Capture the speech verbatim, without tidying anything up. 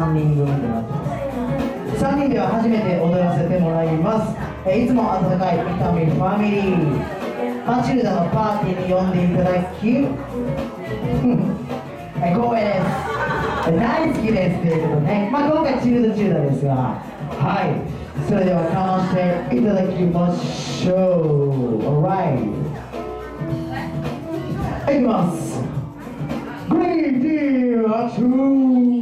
さんにん組となってます。さんにんでは初めて踊らせてもらいます。えいつも温かい伊丹ファミリー、マチルダのパーティーに呼んでいただき光栄です、大好きですということでね、まあ、今回チルドチルダですが、はい、それではかましていただきましょう。 Alright、 いきます。 Great Deal Two